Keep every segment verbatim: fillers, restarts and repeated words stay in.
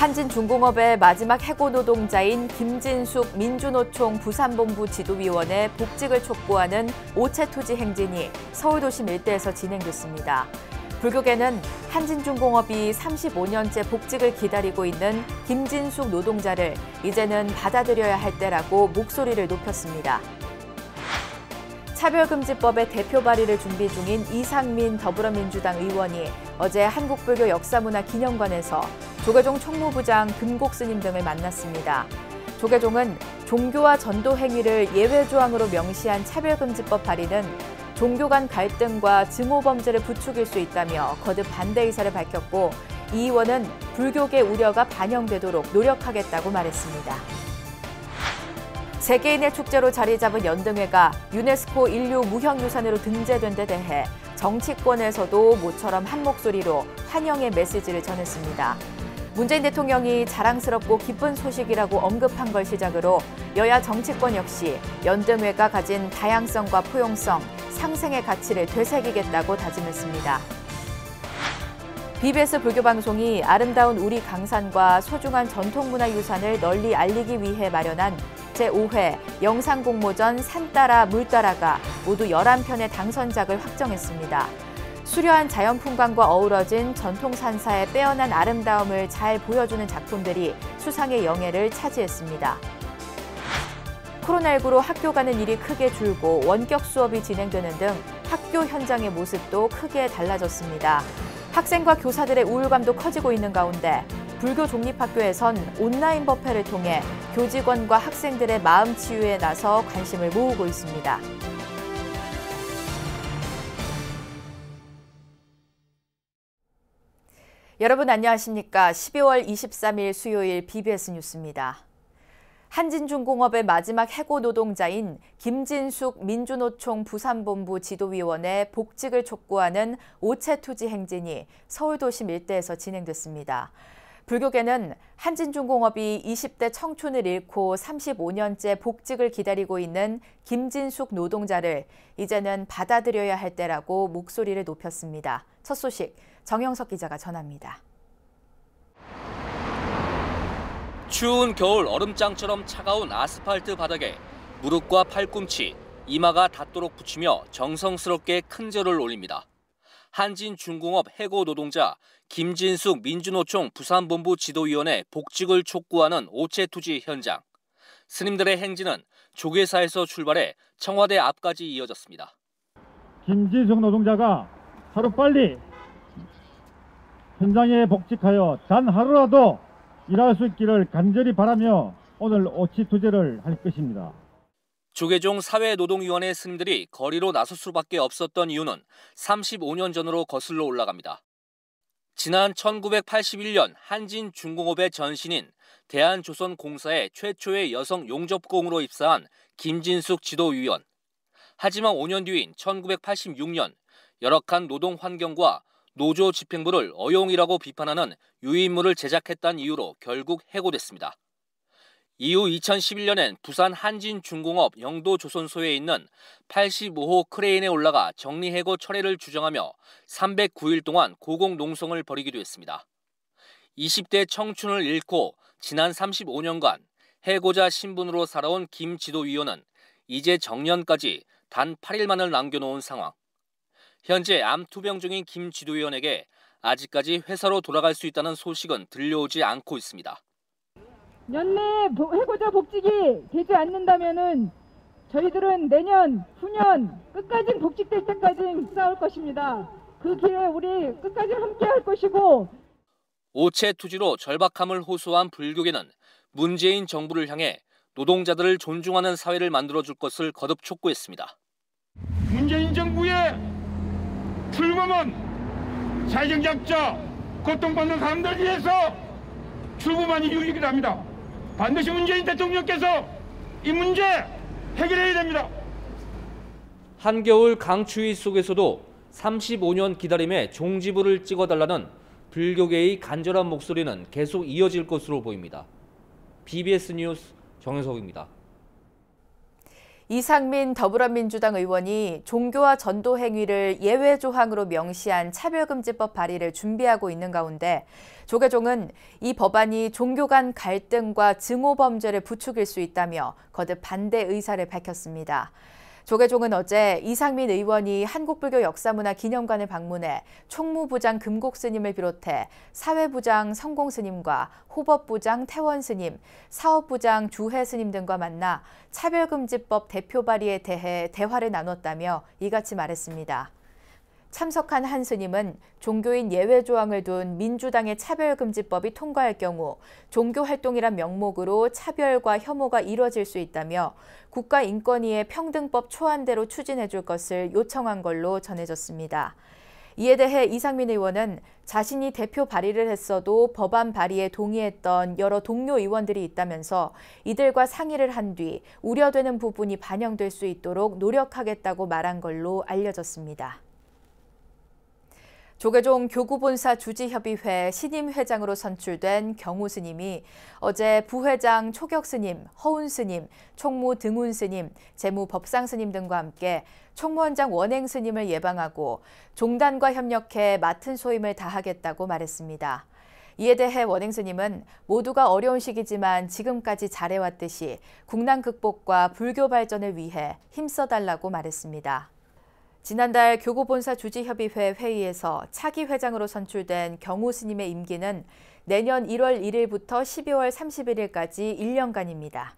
한진중공업의 마지막 해고 노동자인 김진숙 민주노총 부산본부 지도위원의 복직을 촉구하는 오체투지 행진이 서울도심 일대에서 진행됐습니다. 불교계는 한진중공업이 삼십오 년째 복직을 기다리고 있는 김진숙 노동자를 이제는 받아들여야 할 때라고 목소리를 높였습니다. 차별금지법의 대표 발의를 준비 중인 이상민 더불어민주당 의원이 어제 한국불교 역사문화기념관에서 조계종 총무부장 금곡 스님 등을 만났습니다. 조계종은 종교와 전도 행위를 예외조항으로 명시한 차별금지법 발의는 종교 간 갈등과 증오범죄를 부추길 수 있다며 거듭 반대 의사를 밝혔고, 이 의원은 불교계 우려가 반영되도록 노력하겠다고 말했습니다. 세계인의 축제로 자리 잡은 연등회가 유네스코 인류 무형유산으로 등재된 데 대해 정치권에서도 모처럼 한 목소리로 환영의 메시지를 전했습니다. 문재인 대통령이 자랑스럽고 기쁜 소식이라고 언급한 걸 시작으로 여야 정치권 역시 연등회가 가진 다양성과 포용성, 상생의 가치를 되새기겠다고 다짐했습니다. 비비에스 불교방송이 아름다운 우리 강산과 소중한 전통문화유산을 널리 알리기 위해 마련한 제오 회 영상공모전 산 따라 물 따라가 모두 열한 편의 당선작을 확정했습니다. 수려한 자연풍광과 어우러진 전통산사의 빼어난 아름다움을 잘 보여주는 작품들이 수상의 영예를 차지했습니다. 코로나십구로 학교 가는 일이 크게 줄고 원격 수업이 진행되는 등 학교 현장의 모습도 크게 달라졌습니다. 학생과 교사들의 우울감도 커지고 있는 가운데 불교 종립학교에선 온라인 법회를 통해 교직원과 학생들의 마음 치유에 나서 관심을 모으고 있습니다. 여러분 안녕하십니까? 십이월 이십삼일 수요일 비비에스 뉴스입니다. 한진중공업의 마지막 해고 노동자인 김진숙 민주노총 부산본부 지도위원의 복직을 촉구하는 오체투지 행진이 서울도심 일대에서 진행됐습니다. 불교계는 한진중공업이 이십 대 청춘을 잃고 삼십오 년째 복직을 기다리고 있는 김진숙 노동자를 이제는 받아들여야 할 때라고 목소리를 높였습니다. 첫 소식 정영석 기자가 전합니다. 추운 겨울 얼음장처럼 차가운 아스팔트 바닥에 무릎과 팔꿈치, 이마가 닿도록 붙이며 정성스럽게 큰 절을 올립니다. 한진중공업 해고 노동자 김진숙 민주노총 부산본부 지도위원회 복직을 촉구하는 오체투지 현장. 스님들의 행진은 조계사에서 출발해 청와대 앞까지 이어졌습니다. 김진숙 노동자가 하루빨리 현장에 복직하여 단 하루라도 일할 수 있기를 간절히 바라며 오늘 오체투지를 할 것입니다. 조계종 사회노동위원회 스님들이 거리로 나설 수밖에 없었던 이유는 삼십오 년 전으로 거슬러 올라갑니다. 지난 천구백팔십일 년 한진중공업의 전신인 대한조선공사의 최초의 여성 용접공으로 입사한 김진숙 지도위원. 하지만 오 년 뒤인 천구백팔십육 년 열악한 노동 환경과 노조 집행부를 어용이라고 비판하는 유인물을 제작했다는 이유로 결국 해고됐습니다. 이후 이천십일 년엔 부산 한진중공업 영도조선소에 있는 팔십오 호 크레인에 올라가 정리해고 철회를 주장하며 삼백구 일 동안 고공농성을 벌이기도 했습니다. 이십 대 청춘을 잃고 지난 삼십오 년간 해고자 신분으로 살아온 김 지도위원은 이제 정년까지 단 팔 일만을 남겨놓은 상황. 현재 암 투병 중인 김 지도위원에게 아직까지 회사로 돌아갈 수 있다는 소식은 들려오지 않고 있습니다. 연내 해고자 복직이 되지 않는다면은 저희들은 내년, 후년 끝까지 복직될 때까지 싸울 것입니다. 그 길에 우리 끝까지 함께 할 것이고. 오체투지로 절박함을 호소한 불교계는 문재인 정부를 향해 노동자들을 존중하는 사회를 만들어줄 것을 거듭 촉구했습니다. 문재인 정부의 출범은 사회적 약자, 고통받는 사람들 위해서 출범하는 유익이랍니다. 반드시 문재인 대통령께서 이 문제 해결해야 됩니다. 한겨울 강추위 속에서도 삼십오 년 기다림에 종지부를 찍어달라는 불교계의 간절한 목소리는 계속 이어질 것으로 보입니다. 비비에스 뉴스 정현석입니다. 이상민 더불어민주당 의원이 종교와 전도 행위를 예외 조항으로 명시한 차별금지법 발의를 준비하고 있는 가운데 조계종은 이 법안이 종교 간 갈등과 증오 범죄를 부추길 수 있다며 거듭 반대 의사를 밝혔습니다. 조계종은 어제 이상민 의원이 한국불교 역사문화 기념관을 방문해 총무부장 금곡스님을 비롯해 사회부장 성공스님과 호법부장 태원스님, 사업부장 주혜스님 등과 만나 차별금지법 대표 발의에 대해 대화를 나눴다며 이같이 말했습니다. 참석한 한 스님은 종교인 예외 조항을 둔 민주당의 차별금지법이 통과할 경우 종교활동이란 명목으로 차별과 혐오가 이뤄질 수 있다며 국가인권위의 평등법 초안대로 추진해 줄 것을 요청한 걸로 전해졌습니다. 이에 대해 이상민 의원은 자신이 대표 발의를 했어도 법안 발의에 동의했던 여러 동료 의원들이 있다면서 이들과 상의를 한 뒤 우려되는 부분이 반영될 수 있도록 노력하겠다고 말한 걸로 알려졌습니다. 조계종 교구본사 주지협의회 신임 회장으로 선출된 경우 스님이 어제 부회장 초격 스님, 허운 스님, 총무 등운 스님, 재무 법상 스님 등과 함께 총무원장 원행 스님을 예방하고 종단과 협력해 맡은 소임을 다하겠다고 말했습니다. 이에 대해 원행 스님은 모두가 어려운 시기지만 지금까지 잘해왔듯이 국난 극복과 불교 발전을 위해 힘써달라고 말했습니다. 지난달 교구본사 주지협의회 회의에서 차기 회장으로 선출된 경우 스님의 임기는 내년 일월 일일부터 십이월 삼십일일까지 일 년간입니다.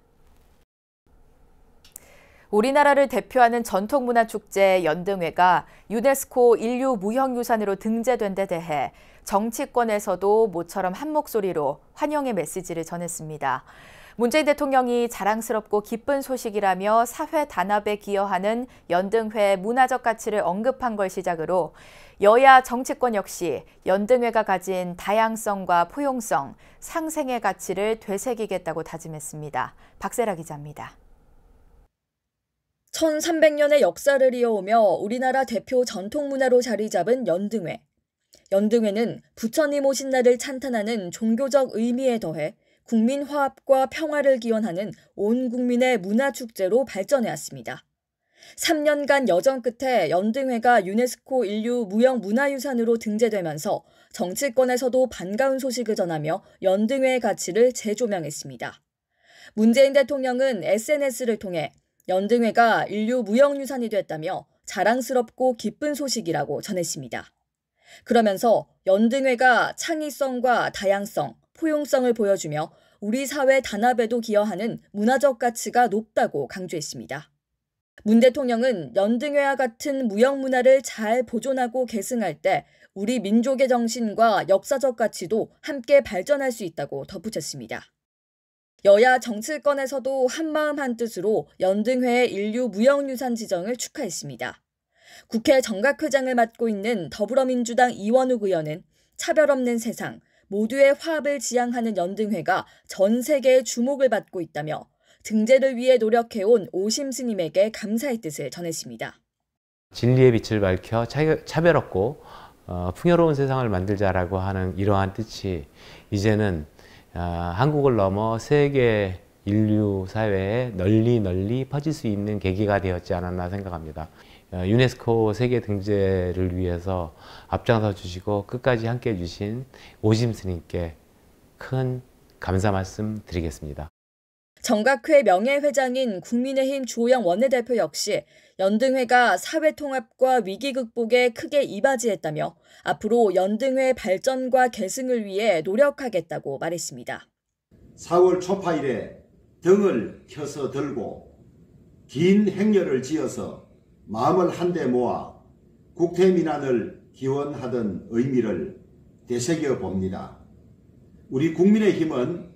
우리나라를 대표하는 전통문화축제 연등회가 유네스코 인류무형유산으로 등재된 데 대해 정치권에서도 모처럼 한 목소리로 환영의 메시지를 전했습니다. 문재인 대통령이 자랑스럽고 기쁜 소식이라며 사회 단합에 기여하는 연등회 문화적 가치를 언급한 걸 시작으로 여야 정치권 역시 연등회가 가진 다양성과 포용성, 상생의 가치를 되새기겠다고 다짐했습니다. 박세라 기자입니다. 천삼백 년의 역사를 이어오며 우리나라 대표 전통문화로 자리 잡은 연등회. 연등회는 부처님 오신 날을 찬탄하는 종교적 의미에 더해 국민 화합과 평화를 기원하는 온 국민의 문화축제로 발전해왔습니다. 삼 년간 여정 끝에 연등회가 유네스코 인류 무형문화유산으로 등재되면서 정치권에서도 반가운 소식을 전하며 연등회의 가치를 재조명했습니다. 문재인 대통령은 에스엔에스를 통해 연등회가 인류 무형유산이 됐다며 자랑스럽고 기쁜 소식이라고 전했습니다. 그러면서 연등회가 창의성과 다양성, 포용성을 보여주며 우리 사회 단합에도 기여하는 문화적 가치가 높다고 강조했습니다. 문 대통령은 연등회와 같은 무형문화를 잘 보존하고 계승할 때 우리 민족의 정신과 역사적 가치도 함께 발전할 수 있다고 덧붙였습니다. 여야 정치권에서도 한마음 한뜻으로 연등회의 인류 무형유산 지정을 축하했습니다. 국회 정각회장을 맡고 있는 더불어민주당 이원욱 의원은 차별 없는 세상, 모두의 화합을 지향하는 연등회가 전 세계의 주목을 받고 있다며 등재를 위해 노력해온 오심 스님에게 감사의 뜻을 전했습니다. 진리의 빛을 밝혀 차별 없고 어, 풍요로운 세상을 만들자라고 하는 이러한 뜻이 이제는 어, 한국을 넘어 세계 인류 사회에 널리 널리 퍼질 수 있는 계기가 되었지 않았나 생각합니다. 어, 유네스코 세계 등재를 위해서 앞장서 주시고 끝까지 함께 해주신 오심 스님께 큰 감사 말씀 드리겠습니다. 정각회 명예회장인 국민의힘 주호영 원내대표 역시 연등회가 사회통합과 위기 극복에 크게 이바지했다며 앞으로 연등회 발전과 계승을 위해 노력하겠다고 말했습니다. 사월 초파 이래 등을 켜서 들고 긴 행렬을 지어서 마음을 한데 모아 국태민안을 기원하던 의미를 되새겨 봅니다. 우리 국민의힘은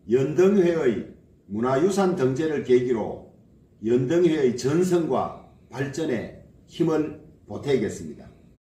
연등회의 문화유산 등재를 계기로 연등회의 전성과 발전에 힘을 보태겠습니다.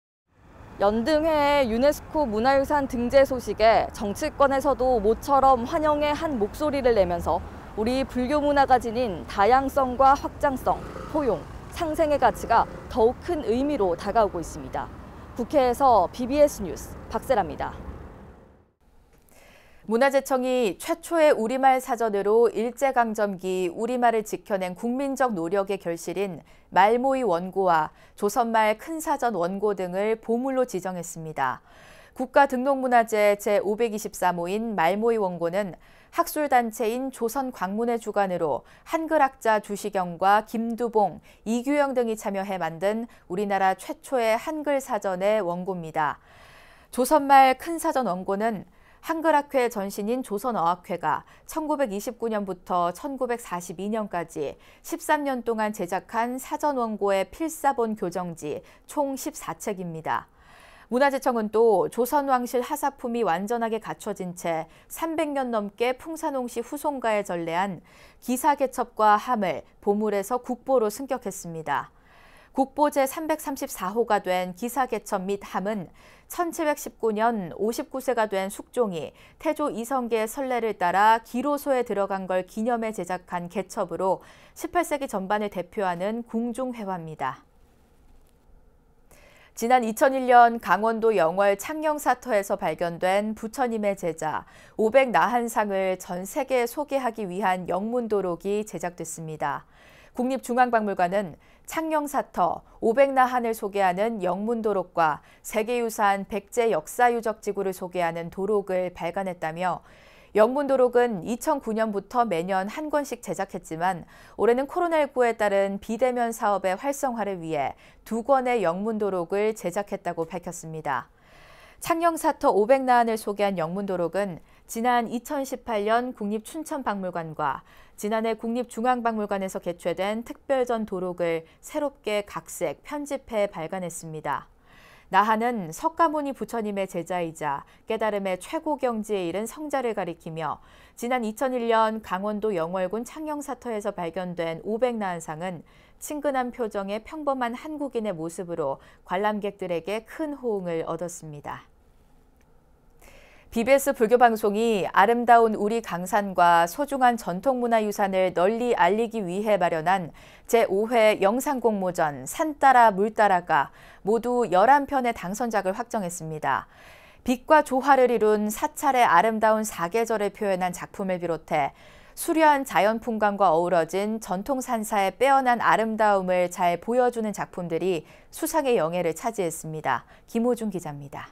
연등회의 유네스코 문화유산 등재 소식에 정치권에서도 모처럼 환영의 한 목소리를 내면서 우리 불교 문화가 지닌 다양성과 확장성, 포용, 상생의 가치가 더욱 큰 의미로 다가오고 있습니다. 국회에서 비비에스 뉴스 박세라입니다. 문화재청이 최초의 우리말 사전으로 일제강점기 우리말을 지켜낸 국민적 노력의 결실인 말모의 원고와 조선말 큰사전 원고 등을 보물로 지정했습니다. 국가등록문화재 제오백이십삼 호인 말모의 원고는 학술단체인 조선광문의 주관으로 한글학자 주시경과 김두봉, 이규영 등이 참여해 만든 우리나라 최초의 한글 사전의 원고입니다. 조선말 큰사전 원고는 한글학회 전신인 조선어학회가 천구백이십구 년부터 천구백사십이 년까지 십삼 년 동안 제작한 사전 원고의 필사본 교정지 총 십사 책입니다. 문화재청은 또 조선왕실 하사품이 완전하게 갖춰진 채 삼백 년 넘게 풍산홍씨 후손가에 전래한 기사개첩과 함을 보물에서 국보로 승격했습니다. 국보 제삼백삼십사 호가 된 기사개첩 및 함은 천칠백십구 년 오십구 세가 된 숙종이 태조 이성계의 선례를 따라 기로소에 들어간 걸 기념해 제작한 개첩으로 십팔 세기 전반을 대표하는 궁중회화입니다. 지난 이천일 년 강원도 영월 창녕사터에서 발견된 부처님의 제자 오백나한상을 전 세계에 소개하기 위한 영문도록이 제작됐습니다. 국립중앙박물관은 창녕사터 오백나한을 소개하는 영문도록과 세계유산 백제 역사유적지구를 소개하는 도록을 발간했다며 영문도록은 이천구 년부터 매년 한 권씩 제작했지만 올해는 코로나십구에 따른 비대면 사업의 활성화를 위해 두 권의 영문도록을 제작했다고 밝혔습니다. 창녕사터 오백나한을 소개한 영문도록은 지난 이천십팔 년 국립춘천박물관과 지난해 국립중앙박물관에서 개최된 특별전 도록을 새롭게 각색, 편집해 발간했습니다. 나한은 석가모니 부처님의 제자이자 깨달음의 최고 경지에 이른 성자를 가리키며 지난 이천일 년 강원도 영월군 창녕사터에서 발견된 오백나한상은 친근한 표정의 평범한 한국인의 모습으로 관람객들에게 큰 호응을 얻었습니다. 비비에스 불교방송이 아름다운 우리 강산과 소중한 전통문화유산을 널리 알리기 위해 마련한 제오 회 영상공모전 산따라 물따라가 모두 열한 편의 당선작을 확정했습니다. 빛과 조화를 이룬 사찰의 아름다운 사계절을 표현한 작품을 비롯해 수려한 자연풍광과 어우러진 전통산사의 빼어난 아름다움을 잘 보여주는 작품들이 수상의 영예를 차지했습니다. 김호중 기자입니다.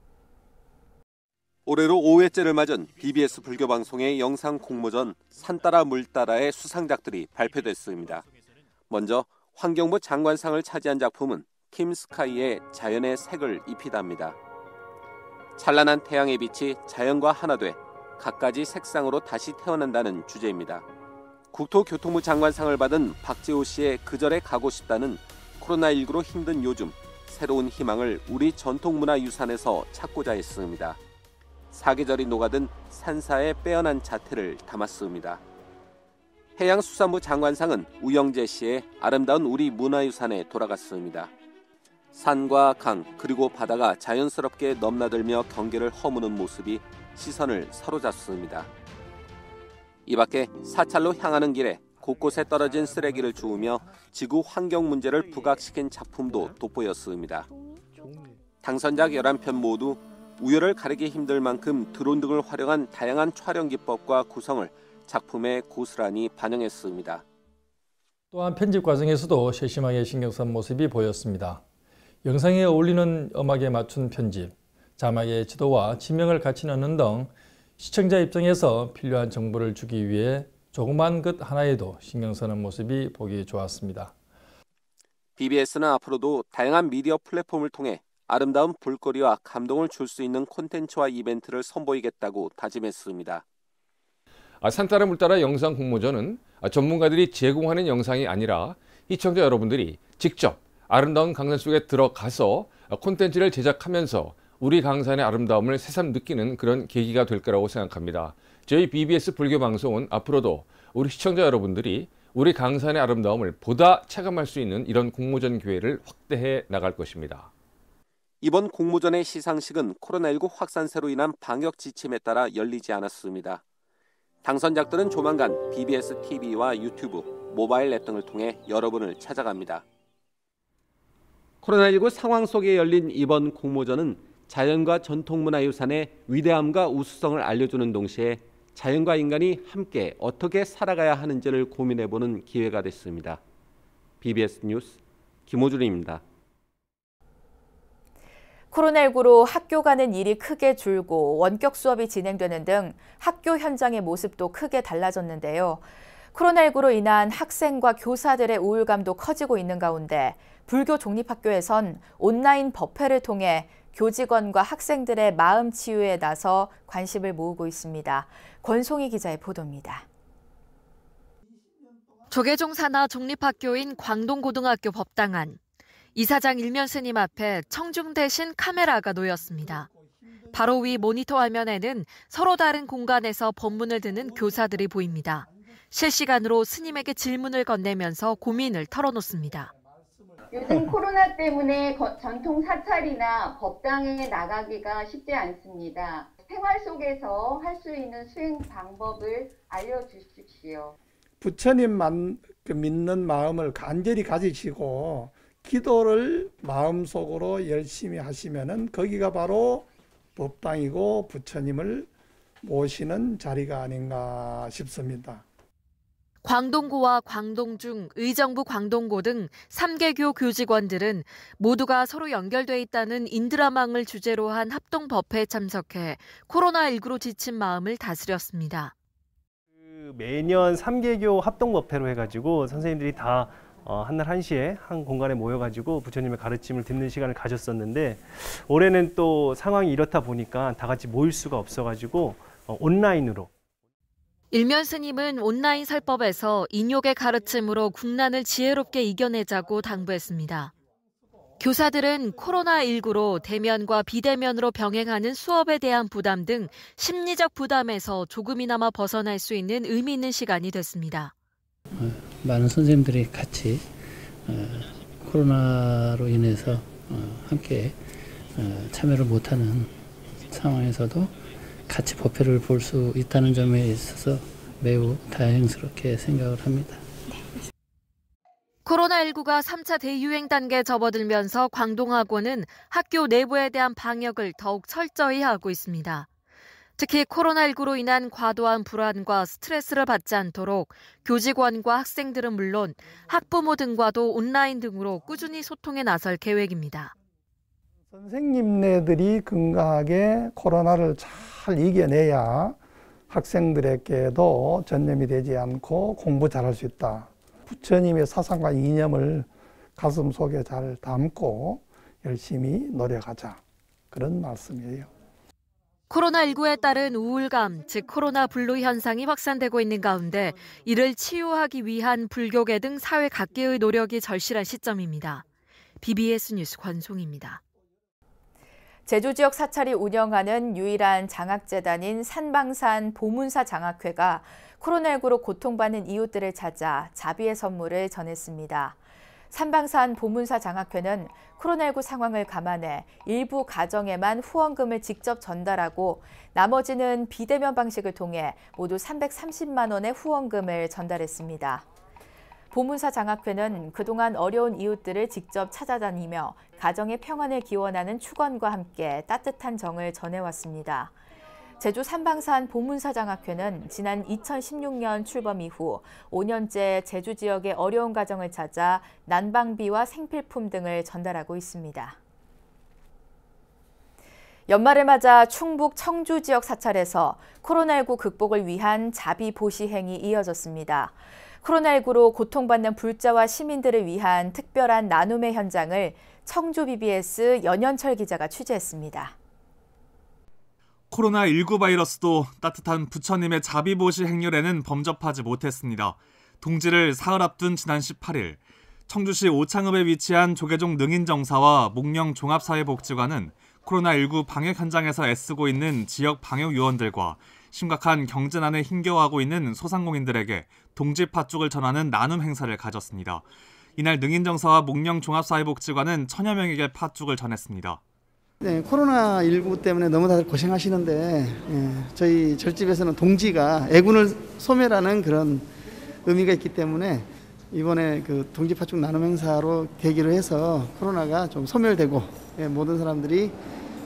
올해로 오 회째를 맞은 비비에스 불교방송의 영상 공모전 산따라 물따라의 수상작들이 발표됐습니다. 먼저 환경부 장관상을 차지한 작품은 킴스카이의 자연의 색을 입히다입니다. 찬란한 태양의 빛이 자연과 하나돼 갖가지 색상으로 다시 태어난다는 주제입니다. 국토교통부 장관상을 받은 박재호 씨의 그절에 가고 싶다는 코로나십구로 힘든 요즘 새로운 희망을 우리 전통문화유산에서 찾고자 했습니다. 사계절이 녹아든 산사의 빼어난 자태를 담았습니다. 해양수산부 장관상은 우영재 씨의 아름다운 우리 문화유산에 돌아갔습니다. 산과 강 그리고 바다가 자연스럽게 넘나들며 경계를 허무는 모습이 시선을 사로잡습니다. 이 밖에 사찰로 향하는 길에 곳곳에 떨어진 쓰레기를 주우며 지구 환경 문제를 부각시킨 작품도 돋보였습니다. 당선작 열한 편 모두 우열을 가리기 힘들 만큼 드론 등을 활용한 다양한 촬영 기법과 구성을 작품에 고스란히 반영했습니다. 또한 편집 과정에서도 세심하게 신경 쓴 모습이 보였습니다. 영상에 어울리는 음악에 맞춘 편집, 자막의 지도와 지명을 같이 넣는 등 시청자 입장에서 필요한 정보를 주기 위해 조그만 것 하나에도 신경 쓰는 모습이 보기 좋았습니다. 비비에스는 앞으로도 다양한 미디어 플랫폼을 통해 아름다운 볼거리와 감동을 줄 수 있는 콘텐츠와 이벤트를 선보이겠다고 다짐했습니다. 산따라 물따라 영상 공모전은 전문가들이 제공하는 영상이 아니라 시청자 여러분들이 직접 아름다운 강산 속에 들어가서 콘텐츠를 제작하면서 우리 강산의 아름다움을 새삼 느끼는 그런 계기가 될 거라고 생각합니다. 저희 비비에스 불교방송은 앞으로도 우리 시청자 여러분들이 우리 강산의 아름다움을 보다 체감할 수 있는 이런 공모전 기회를 확대해 나갈 것입니다. 이번 공모전의 시상식은 코로나십구 확산세로 인한 방역 지침에 따라 열리지 않았습니다. 당선작들은 조만간 비비에스 티비와 유튜브, 모바일 앱 등을 통해 여러분을 찾아갑니다. 코로나십구 상황 속에 열린 이번 공모전은 자연과 전통문화유산의 위대함과 우수성을 알려주는 동시에 자연과 인간이 함께 어떻게 살아가야 하는지를 고민해보는 기회가 됐습니다. 비비에스 뉴스 김호준입니다. 코로나십구로 학교 가는 일이 크게 줄고 원격 수업이 진행되는 등 학교 현장의 모습도 크게 달라졌는데요. 코로나십구로 인한 학생과 교사들의 우울감도 커지고 있는 가운데 불교 종립학교에선 온라인 법회를 통해 교직원과 학생들의 마음 치유에 나서 관심을 모으고 있습니다. 권송희 기자의 보도입니다. 조계종 산하 종립학교인 광동고등학교 법당안. 이사장 일면 스님 앞에 청중 대신 카메라가 놓였습니다. 바로 위 모니터 화면에는 서로 다른 공간에서 법문을 듣는 교사들이 보입니다. 실시간으로 스님에게 질문을 건네면서 고민을 털어놓습니다. 요즘 코로나 때문에 전통 사찰이나 법당에 나가기가 쉽지 않습니다. 생활 속에서 할 수 있는 수행 방법을 알려주십시오. 부처님만 믿는 마음을 간절히 가지시고 기도를 마음속으로 열심히 하시면은 거기가 바로 법당이고 부처님을 모시는 자리가 아닌가 싶습니다. 광동고와 광동중, 의정부 광동고 등 삼 개교 교직원들은 모두가 서로 연결돼 있다는 인드라망을 주제로 한 합동 법회에 참석해 코로나십구로 지친 마음을 다스렸습니다. 매년 삼 개교 합동 법회로 해가지고 선생님들이 다 어, 한날 한 시에 한 공간에 모여가지고 부처님의 가르침을 듣는 시간을 가졌었는데 올해는 또 상황이 이렇다 보니까 다 같이 모일 수가 없어가지고 어, 온라인으로. 일면 스님은 온라인 설법에서 인욕의 가르침으로 국난을 지혜롭게 이겨내자고 당부했습니다. 교사들은 코로나십구로 대면과 비대면으로 병행하는 수업에 대한 부담 등 심리적 부담에서 조금이나마 벗어날 수 있는 의미 있는 시간이 됐습니다. 많은 선생님들이 같이 코로나로 인해서 함께 참여를 못하는 상황에서도 같이 법회를 볼 수 있다는 점에 있어서 매우 다행스럽게 생각을 합니다. 코로나십구가 삼 차 대유행 단계에 접어들면서 광동학원은 학교 내부에 대한 방역을 더욱 철저히 하고 있습니다. 특히 코로나십구로 인한 과도한 불안과 스트레스를 받지 않도록 교직원과 학생들은 물론 학부모 등과도 온라인 등으로 꾸준히 소통에 나설 계획입니다. 선생님네들이 건강하게 코로나를 잘 이겨내야 학생들에게도 전염이 되지 않고 공부 잘할 수 있다. 부처님의 사상과 이념을 가슴속에 잘 담고 열심히 노력하자. 그런 말씀이에요. 코로나십구에 따른 우울감, 즉 코로나 블루 현상이 확산되고 있는 가운데 이를 치유하기 위한 불교계 등 사회 각계의 노력이 절실한 시점입니다. 비비에스 뉴스 권송입니다. 제주 지역 사찰이 운영하는 유일한 장학재단인 산방산 보문사 장학회가 코로나십구로 고통받는 이웃들을 찾아 자비의 선물을 전했습니다. 산방산 보문사 장학회는 코로나십구 상황을 감안해 일부 가정에만 후원금을 직접 전달하고 나머지는 비대면 방식을 통해 모두 삼백삼십만 원의 후원금을 전달했습니다. 보문사 장학회는 그동안 어려운 이웃들을 직접 찾아다니며 가정의 평안을 기원하는 축원과 함께 따뜻한 정을 전해왔습니다. 제주 산방산 보문사 장학회는 지난 이천십육 년 출범 이후 오 년째 제주 지역의 어려운 가정을 찾아 난방비와 생필품 등을 전달하고 있습니다. 연말을 맞아 충북 청주 지역 사찰에서 코로나십구 극복을 위한 자비 보시 행이 이어졌습니다. 코로나십구로 고통받는 불자와 시민들을 위한 특별한 나눔의 현장을 청주 비비에스 연현철 기자가 취재했습니다. 코로나십구 바이러스도 따뜻한 부처님의 자비보시 행렬에는 범접하지 못했습니다. 동지를 사흘 앞둔 지난 십팔 일, 청주시 오창읍에 위치한 조계종 능인정사와 목령 종합사회복지관은 코로나십구 방역 현장에서 애쓰고 있는 지역 방역 요원들과 심각한 경제난에 힘겨워하고 있는 소상공인들에게 동지 팥죽을 전하는 나눔 행사를 가졌습니다. 이날 능인정사와 목령 종합사회복지관은 천여 명에게 팥죽을 전했습니다. 네, 코로나십구 때문에 너무 다들 고생하시는데 예, 저희 절집에서는 동지가 애군을 소멸하는 그런 의미가 있기 때문에 이번에 그 동지 팥죽 나눔 행사로 계기로 해서 코로나가 좀 소멸되고 예, 모든 사람들이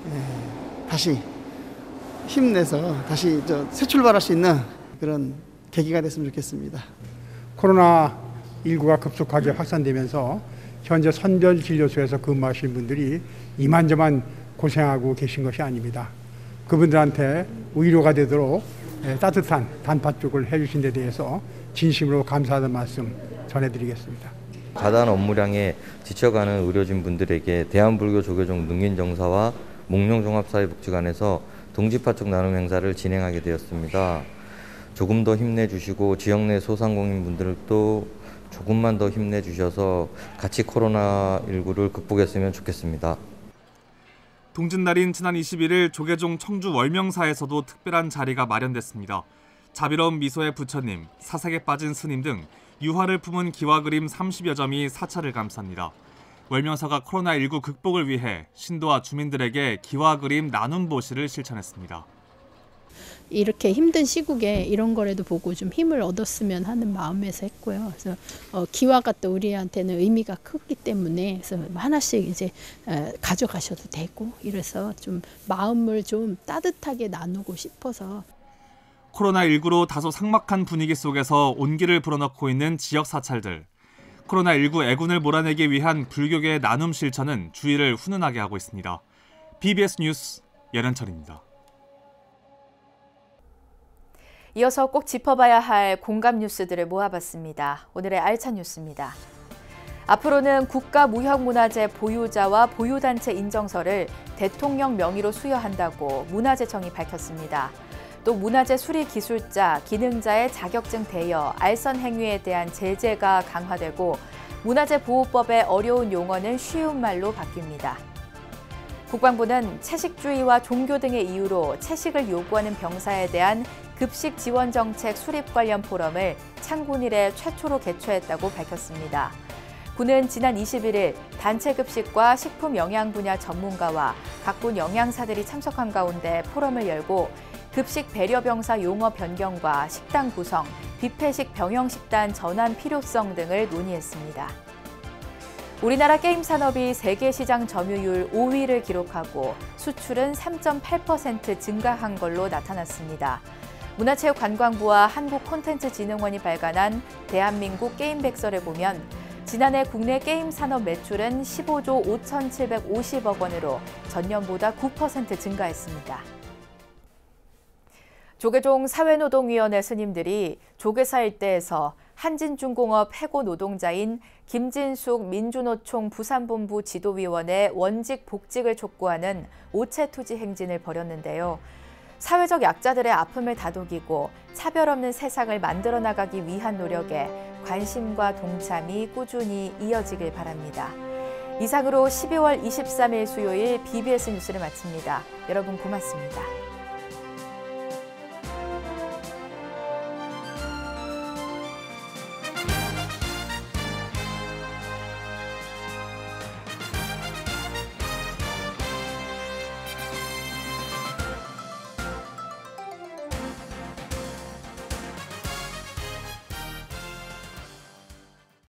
다시 힘내서 다시 저 새 출발할 수 있는 그런 계기가 됐으면 좋겠습니다. 코로나십구가 급속하게 확산되면서 현재 선별진료소에서 근무하시는 분들이 이만저만 고생하고 계신 것이 아닙니다. 그분들한테 위로가 되도록 따뜻한 단팥죽을 해주신 데 대해서 진심으로 감사하는 말씀 전해드리겠습니다. 과다한 업무량에 지쳐가는 의료진 분들에게 대한불교 조계종 능인정사와 목룡종합사회복지관에서 동지파축 나눔 행사를 진행하게 되었습니다. 조금 더 힘내주시고 지역 내 소상공인분들도 조금만 더 힘내주셔서 같이 코로나십구를 극복했으면 좋겠습니다. 동짓날인 지난 이십일 일 조계종 청주 월명사에서도 특별한 자리가 마련됐습니다. 자비로운 미소의 부처님, 사색에 빠진 스님 등 유화를 품은 기와 그림 삼십여 점이 사찰을 감쌉니다. 월명사가 코로나십구 극복을 위해 신도와 주민들에게 기와 그림 나눔 보시를 실천했습니다. 이렇게 힘든 시국에 이런 거라도 보고 좀 힘을 얻었으면 하는 마음에서 했고요. 그래서 어, 기와가 또 우리한테는 의미가 크기 때문에 그래서 하나씩 이제 에, 가져가셔도 되고 이래서 좀 마음을 좀 따뜻하게 나누고 싶어서. 코로나십구로 다소 삭막한 분위기 속에서 온기를 불어넣고 있는 지역 사찰들. 코로나십구 애군을 몰아내기 위한 불교계의 나눔 실천은 주위를 훈훈하게 하고 있습니다. 비비에스 뉴스 연현철입니다. 이어서 꼭 짚어봐야 할 공감 뉴스들을 모아봤습니다. 오늘의 알찬 뉴스입니다. 앞으로는 국가무형문화재 보유자와 보유단체 인정서를 대통령 명의로 수여한다고 문화재청이 밝혔습니다. 또 문화재 수리기술자, 기능자의 자격증 대여, 알선 행위에 대한 제재가 강화되고 문화재보호법의 어려운 용어는 쉬운 말로 바뀝니다. 국방부는 채식주의와 종교 등의 이유로 채식을 요구하는 병사에 대한 급식 지원 정책 수립 관련 포럼을 창군 이래 최초로 개최했다고 밝혔습니다. 군은 지난 이십일 일 단체 급식과 식품 영양 분야 전문가와 각군 영양사들이 참석한 가운데 포럼을 열고 급식 배려병사 용어 변경과 식단 구성, 뷔페식 병영식단 전환 필요성 등을 논의했습니다. 우리나라 게임 산업이 세계 시장 점유율 오 위를 기록하고 수출은 삼 점 팔 퍼센트 증가한 걸로 나타났습니다. 문화체육관광부와 한국콘텐츠진흥원이 발간한 대한민국 게임 백서를 보면 지난해 국내 게임 산업 매출은 십오조 오천칠백오십억 원으로 전년보다 구 퍼센트 증가했습니다. 조계종 사회노동위원회 스님들이 조계사 일대에서 한진중공업 해고 노동자인 김진숙 민주노총 부산본부 지도위원회 원직 복직을 촉구하는 오체투지 행진을 벌였는데요. 사회적 약자들의 아픔을 다독이고 차별 없는 세상을 만들어 나가기 위한 노력에 관심과 동참이 꾸준히 이어지길 바랍니다. 이상으로 십이월 이십삼일 수요일 비비에스 뉴스를 마칩니다. 여러분 고맙습니다.